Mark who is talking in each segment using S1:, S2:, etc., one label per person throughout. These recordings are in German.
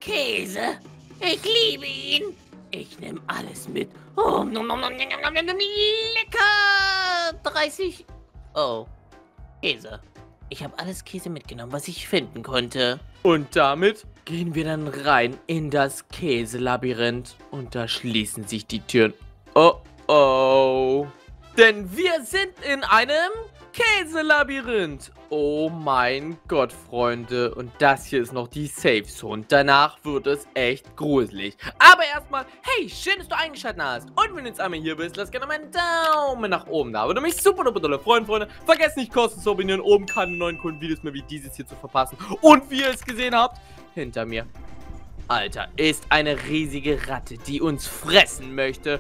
S1: Käse. Ich liebe ihn. Ich nehme alles mit. Oh, nom, nom, nom, nom, nom, nom, nom, lecker. 30. Oh, Käse. Ich habe alles Käse mitgenommen, was ich finden konnte. Und damit gehen wir dann rein in das Käselabyrinth. Und da schließen sich die Türen. Oh, oh. Denn wir sind in einem Käselabyrinth. Oh mein Gott, Freunde. Und das hier ist noch die Safe Zone. Danach wird es echt gruselig. Aber erstmal, hey, schön, dass du eingeschaltet hast. Und wenn du jetzt einmal hier bist, lass gerne mal einen Daumen nach oben da. Würde mich super dolle freuen, Freunde. Vergesst nicht, kostenlos zu abonnieren. Oben keine neuen coolen Videos mehr wie dieses hier zu verpassen. Und wie ihr es gesehen habt, hinter mir, Alter, ist eine riesige Ratte, die uns fressen möchte.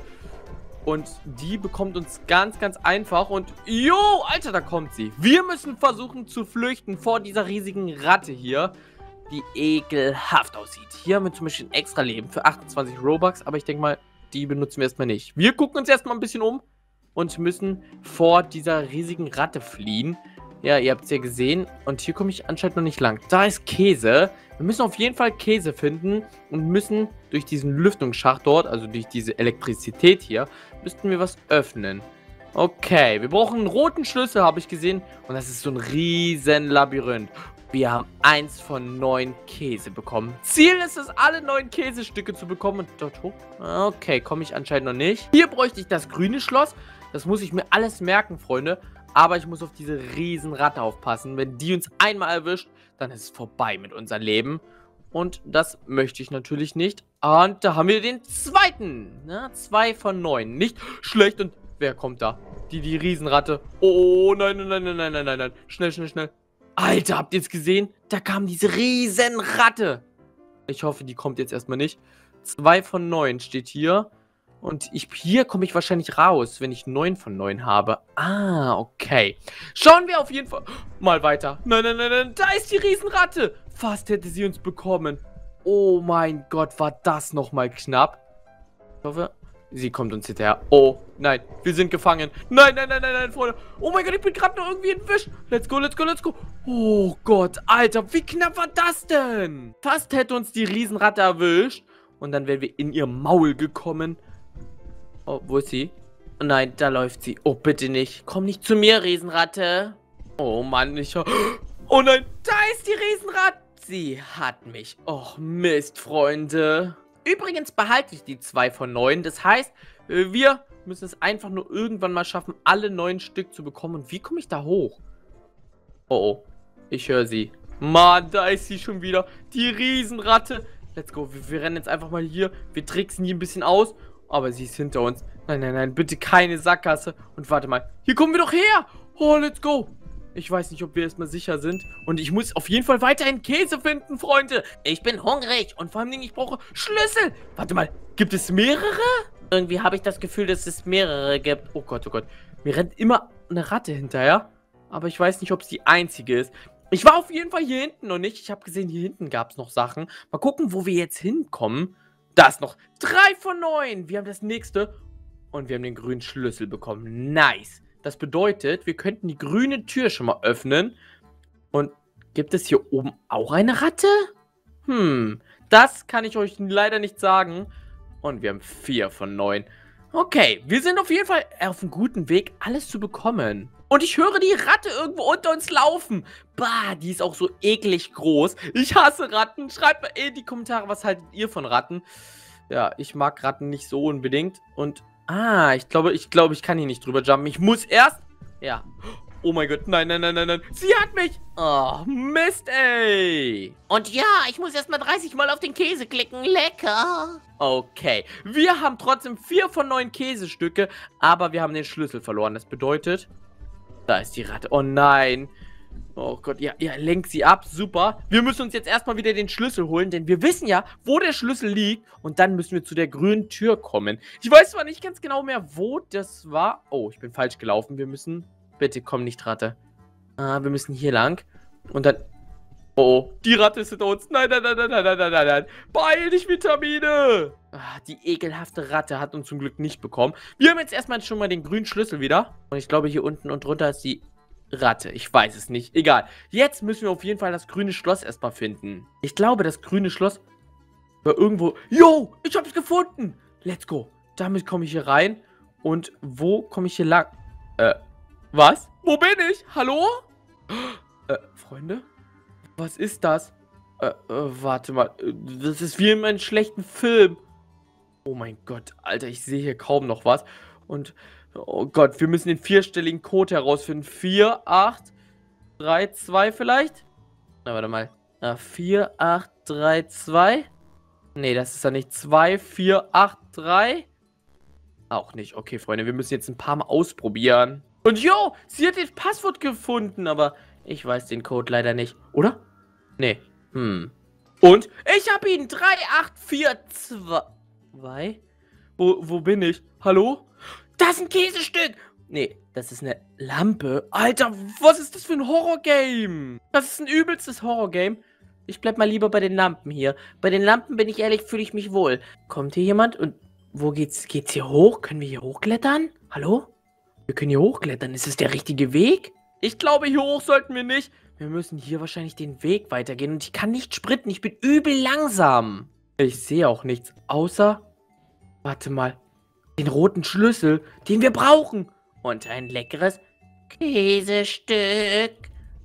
S1: Und die bekommt uns ganz einfach. Und, jo, Alter, da kommt sie. Wir müssen versuchen zu flüchten vor dieser riesigen Ratte hier, die ekelhaft aussieht. Hier haben wir zum Beispiel ein extra Leben für 28 Robux. Aber ich denke mal, die benutzen wir erstmal nicht. Wir gucken uns erstmal ein bisschen um und müssen vor dieser riesigen Ratte fliehen. Ja, ihr habt es ja gesehen. Und hier komme ich anscheinend noch nicht lang. Da ist Käse. Wir müssen auf jeden Fall Käse finden und müssen durch diesen Lüftungsschacht dort, also durch diese Elektrizität hier, müssten wir was öffnen. Okay, wir brauchen einen roten Schlüssel, habe ich gesehen. Und das ist so ein riesen Labyrinth. Wir haben 1 von 9 Käse bekommen. Ziel ist es, alle 9 Käsestücke zu bekommen. Und dort hoch. Okay, komme ich anscheinend noch nicht. Hier bräuchte ich das grüne Schloss. Das muss ich mir alles merken, Freunde. Aber ich muss auf diese riesen Ratte aufpassen. Wenn die uns einmal erwischt, dann ist es vorbei mit unserem Leben. Und das möchte ich natürlich nicht. Und da haben wir den zweiten. 2 von 9. Nicht schlecht. Und wer kommt da? Die Riesenratte. Oh, nein. Schnell. Alter, habt ihr es gesehen? Da kam diese Riesenratte. Ich hoffe, die kommt jetzt erstmal nicht. 2 von 9 steht hier. Und hier komme ich wahrscheinlich raus, wenn ich 9 von 9 habe. Ah, okay. Schauen wir auf jeden Fall mal weiter. Nein. Da ist die Riesenratte. Fast hätte sie uns bekommen. Oh mein Gott, war das nochmal knapp. Ich hoffe, sie kommt uns hinterher. Oh, nein, wir sind gefangen. Nein, Freunde. Oh mein Gott, ich bin gerade noch irgendwie entwischt. Let's go. Oh Gott, Alter, wie knapp war das denn? Fast hätte uns die Riesenratte erwischt. Und dann wären wir in ihr Maul gekommen. Oh, wo ist sie? Oh nein, da läuft sie. Oh, bitte nicht. Komm nicht zu mir, Riesenratte. Oh Mann, oh nein, da ist die Riesenratte. Sie hat mich. Och, Mist, Freunde. Übrigens behalte ich die 2 von 9. Das heißt, wir müssen es einfach nur irgendwann mal schaffen, alle 9 Stück zu bekommen. Und wie komme ich da hoch? Oh, ich höre sie. Mann, da ist sie schon wieder. Die Riesenratte. Let's go. Wir rennen jetzt einfach mal hier. Wir tricksen die ein bisschen aus. Aber sie ist hinter uns. Nein, bitte keine Sackgasse. Und warte mal. Hier kommen wir doch her. Oh, let's go. Ich weiß nicht, ob wir erstmal sicher sind. Und ich muss auf jeden Fall weiterhin Käse finden, Freunde. Ich bin hungrig. Und vor allem, ich brauche Schlüssel. Warte mal. Gibt es mehrere? Irgendwie habe ich das Gefühl, dass es mehrere gibt. Oh Gott. Mir rennt immer eine Ratte hinterher. Aber ich weiß nicht, ob es die einzige ist. Ich war auf jeden Fall hier hinten noch nicht. Ich habe gesehen, hier hinten gab es noch Sachen. Mal gucken, wo wir jetzt hinkommen. Da ist noch 3 von 9. Wir haben das nächste. Und wir haben den grünen Schlüssel bekommen. Nice. Das bedeutet, wir könnten die grüne Tür schon mal öffnen. Und gibt es hier oben auch eine Ratte? Das kann ich euch leider nicht sagen. Und wir haben 4 von 9. Okay, wir sind auf jeden Fall auf einem guten Weg, alles zu bekommen. Und ich höre die Ratte irgendwo unter uns laufen. Bah, die ist auch so eklig groß. Ich hasse Ratten. Schreibt mal in die Kommentare, was haltet ihr von Ratten? Ja, ich mag Ratten nicht so unbedingt. Und, ich glaube, ich kann hier nicht drüber jumpen. Ich muss erst, ja. Oh mein Gott, nein. Sie hat mich. Oh, Mist, ey. Und ja, ich muss erstmal 30 Mal auf den Käse klicken. Lecker. Okay, wir haben trotzdem 4 von 9 Käsestücke, aber wir haben den Schlüssel verloren. Das bedeutet, da ist die Ratte. Oh nein. Oh Gott, ja, lenk sie ab. Super. Wir müssen uns jetzt erstmal wieder den Schlüssel holen, denn wir wissen ja, wo der Schlüssel liegt. Und dann müssen wir zu der grünen Tür kommen. Ich weiß zwar nicht ganz genau mehr, wo das war. Oh, ich bin falsch gelaufen. Wir müssen... Bitte komm nicht, Ratte. Wir müssen hier lang. Und dann... Oh, die Ratte ist hinter uns. Nein. Beeil dich, Vitamine. Die ekelhafte Ratte hat uns zum Glück nicht bekommen. Wir haben jetzt erstmal schon mal den grünen Schlüssel wieder. Und ich glaube, hier unten und drunter ist die Ratte. Ich weiß es nicht. Egal. Jetzt müssen wir auf jeden Fall das grüne Schloss erstmal finden. Ich glaube, das grüne Schloss
S2: Irgendwo. Yo, ich hab's gefunden. Let's go. Damit komme ich hier rein. Und wo komme ich hier lang? Was? Wo bin ich? Hallo? Freunde? Was ist das? Warte mal. Das ist wie in einem schlechten Film. Oh mein Gott, Alter, ich sehe hier kaum noch was. Und, oh Gott, wir müssen den vierstelligen Code herausfinden. 4, 8, 3, 2 vielleicht? Na, warte mal. 4, 8, 3, 2? Nee, das ist ja nicht 2, 4, 8, 3. Auch nicht. Okay, Freunde, wir müssen jetzt ein paar Mal ausprobieren. Und yo, sie hat das Passwort gefunden, aber ich weiß den Code leider nicht. Oder? Nee. Und ich habe ihn. 3, 8, 4, 2. Wo bin ich? Hallo? Das ist ein Käsestück. Nee, das ist eine Lampe. Alter, was ist das für ein Horrorgame? Das ist ein übelstes Horrorgame. Ich bleib mal lieber bei den Lampen hier. Bei den Lampen, bin ich ehrlich, fühle ich mich wohl. Kommt hier jemand? Und wo geht's? Geht's hier hoch? Können wir hier hochklettern? Hallo? Wir können hier hochklettern. Ist es der richtige Weg? Ich glaube, hier hoch sollten wir nicht. Wir müssen hier wahrscheinlich den Weg weitergehen. Und ich kann nicht sprinten. Ich bin übel langsam. Ich sehe auch nichts. Außer... Warte mal. Den roten Schlüssel, den wir brauchen. Und ein leckeres Käsestück.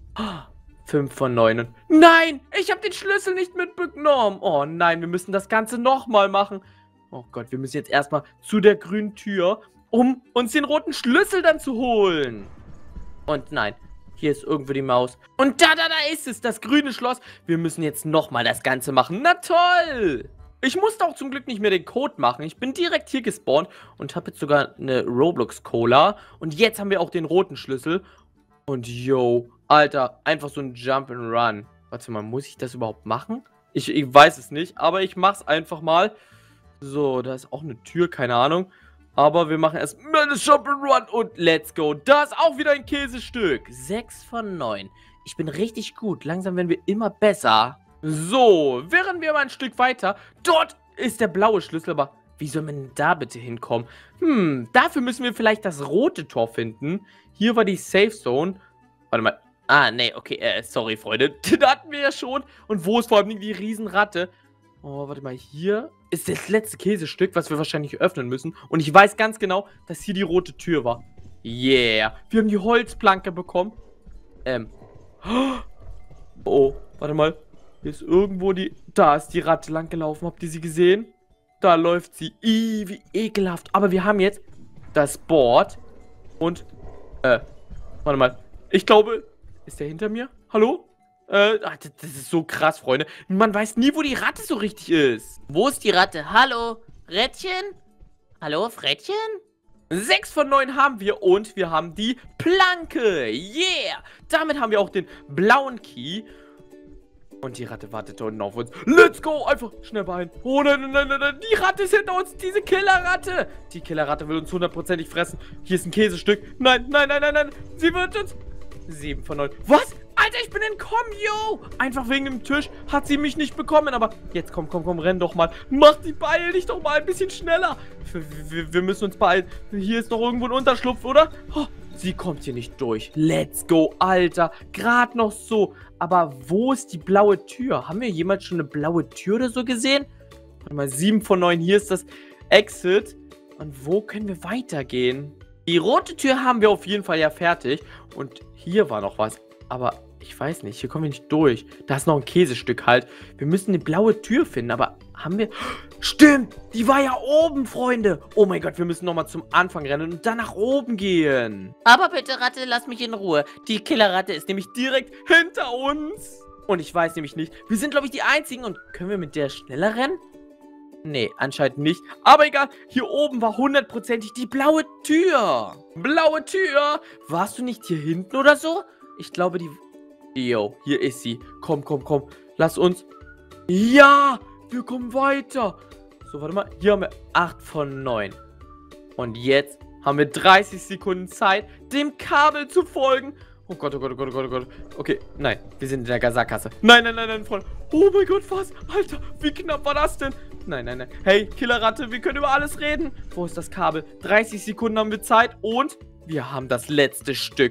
S2: 5 von 9. Und nein, ich habe den Schlüssel nicht mitbekommen. Oh nein, wir müssen das Ganze nochmal machen. Oh Gott, wir müssen jetzt erstmal zu der grünen Tür, um uns den roten Schlüssel dann zu holen. Und nein, hier ist irgendwo die Maus. Und da ist es, das grüne Schloss. Wir müssen jetzt nochmal das Ganze machen. Na toll! Ich musste auch zum Glück nicht mehr den Code machen. Ich bin direkt hier gespawnt und habe jetzt sogar eine Roblox-Cola. Und jetzt haben wir auch den roten Schlüssel. Und yo, Alter, einfach so ein Jump and Run. Warte mal, muss ich das überhaupt machen? Ich weiß es nicht, aber ich mach's einfach mal. So, da ist auch eine Tür, keine Ahnung. Aber wir machen erstmal das Jump and Run und let's go. Da ist auch wieder ein Käsestück. 6 von 9. Ich bin richtig gut. Langsam werden wir immer besser. So, wären wir mal ein Stück weiter. Dort ist der blaue Schlüssel, aber wie soll man denn da bitte hinkommen? Dafür müssen wir vielleicht das rote Tor finden. Hier war die Safe Zone. Warte mal. Ah, nee, okay, sorry, Freunde. Da hatten wir ja schon. Und wo ist vor allem die Riesenratte? Oh, warte mal, hier ist das letzte Käsestück, was wir wahrscheinlich öffnen müssen. Und ich weiß ganz genau, dass hier die rote Tür war. Yeah, wir haben die Holzplanke bekommen. Oh, warte mal. Hier ist irgendwo die... Da ist die Ratte lang gelaufen. Habt ihr sie gesehen? Da läuft sie. Wie ekelhaft. Aber wir haben jetzt das Board. Und, warte mal. Ich glaube... Ist der hinter mir? Hallo? Das ist so krass, Freunde. Man weiß nie, wo die Ratte so richtig ist.
S1: Wo ist die Ratte? Hallo? Rädchen? Hallo, Frettchen?
S2: 6 von 9 haben wir und wir haben die Planke. Yeah! Damit haben wir auch den blauen Key. Und die Ratte wartet da unten auf uns. Let's go! Einfach schnell beeilen. Oh nein, nein, nein, nein. Die Ratte ist hinter uns. Diese Killerratte. Die Killerratte will uns hundertprozentig fressen. Hier ist ein Käsestück. Nein, nein, nein, nein, nein. Sie wird uns... 7 von 9. Was? Alter, ich bin entkommen, yo! Einfach wegen dem Tisch hat sie mich nicht bekommen. Aber jetzt komm, renn doch mal. Beeil dich doch mal ein bisschen schneller. Wir müssen uns beeilen. Hier ist noch irgendwo ein Unterschlupf, oder? Oh, sie kommt hier nicht durch. Let's go, Alter. Gerade noch so. Aber wo ist die blaue Tür? Haben wir jemals schon eine blaue Tür oder so gesehen? Warte mal, 7 von 9. Hier ist das Exit. Und wo können wir weitergehen? Die rote Tür haben wir auf jeden Fall ja fertig. Und hier war noch was. Aber ich weiß nicht, hier kommen wir nicht durch. Da ist noch ein Käsestück halt. Wir müssen eine blaue Tür finden, aber haben wir... Stimmt, die war ja oben, Freunde. Oh mein Gott, wir müssen nochmal zum Anfang rennen und dann nach oben gehen.
S1: Aber bitte, Ratte, lass mich in Ruhe. Die Killerratte ist nämlich
S2: direkt hinter uns. Und ich weiß nämlich nicht, wir sind, glaube ich, die Einzigen. Und können wir mit der schneller rennen? Nee, anscheinend nicht. Aber egal, hier oben war hundertprozentig die blaue Tür. Blaue Tür. Warst du nicht hier hinten oder so? Ich glaube, die... Yo, hier ist sie. Komm. Lass uns... Ja, wir kommen weiter. So, warte mal. Hier haben wir 8 von 9. Und jetzt haben wir 30 Sekunden Zeit, dem Kabel zu folgen. Oh Gott. Okay, nein, wir sind in der Sackgasse. Nein, Freunde. Oh mein Gott, was? Alter, wie knapp war das denn? Nein. Hey, Killerratte, wir können über alles reden. Wo ist das Kabel? 30 Sekunden haben wir Zeit und wir haben das letzte Stück.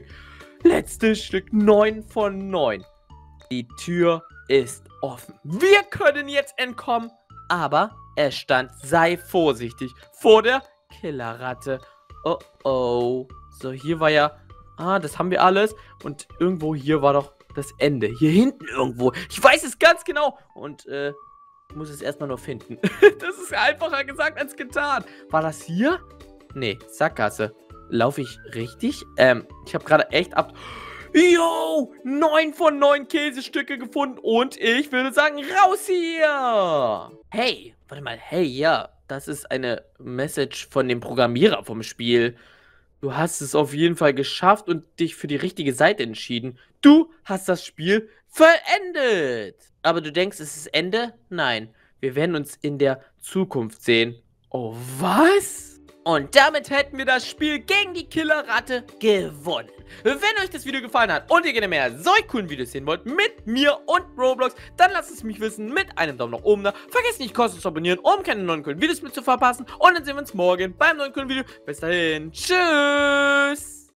S2: 9 von 9. Die Tür ist offen. Wir können jetzt entkommen. Aber es stand, sei vorsichtig vor der Killerratte. Oh, oh. So, hier war ja... Ah, das haben wir alles. Und irgendwo hier war doch das Ende. Hier hinten irgendwo. Ich weiß es ganz genau. Und, ich muss es erstmal nur finden. Das ist einfacher gesagt als getan. War das hier? Nee, Sackgasse. Laufe ich richtig? Ich habe gerade echt ab... Yo, 9 von 9 Käsestücke gefunden und ich würde sagen, raus hier! Hey, warte mal, hey, ja, das ist eine Message von dem Programmierer vom Spiel. Du hast es auf jeden Fall geschafft und dich für die richtige Seite entschieden. Du hast das Spiel vollendet! Aber du denkst, es ist Ende? Nein, wir werden uns in der Zukunft sehen. Oh, was? Und damit hätten wir das Spiel gegen die Killerratte gewonnen. Wenn euch das Video gefallen hat und ihr gerne mehr solch coolen Videos sehen wollt mit mir und Roblox, dann lasst es mich wissen mit einem Daumen nach oben da. Vergesst nicht kostenlos zu abonnieren, um keine neuen coolen Videos mehr zu verpassen. Und dann sehen wir uns morgen beim neuen coolen Video. Bis dahin, tschüss!